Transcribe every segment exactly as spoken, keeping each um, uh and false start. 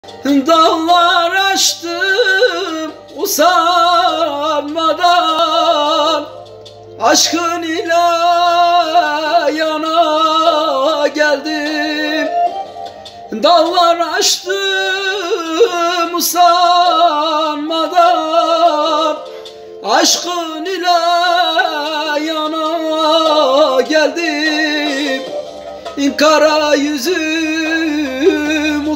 Dağlar aştım usanmadan, aşkın ile yana geldim. Dağlar aştım usanmadan, aşkın ile yana geldim. Kara yüzüm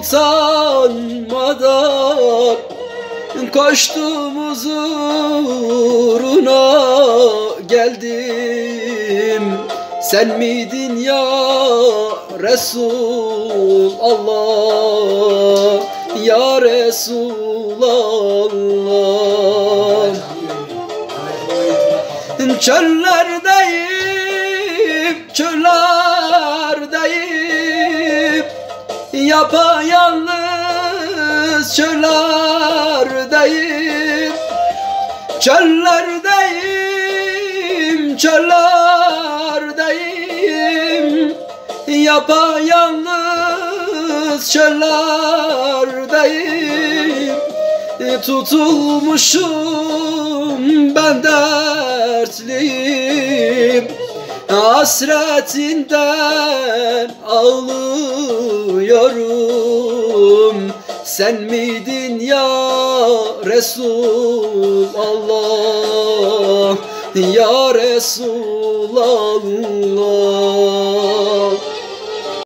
utanmadan, koştum huzuruna geldim. Sen miydin ya Resulallah, ya Resulallah. Çöllerdeyim, çöllerdeyim, yapayalnız çöllerdeyim. Çöllerdeyim, çöllerdeyim, yapayalnız çöllerdeyim. Tutulmuşum ben dertliyim, hasretinden ağlıyorum. Sen miydin ya Resulallah, ya Resulallah.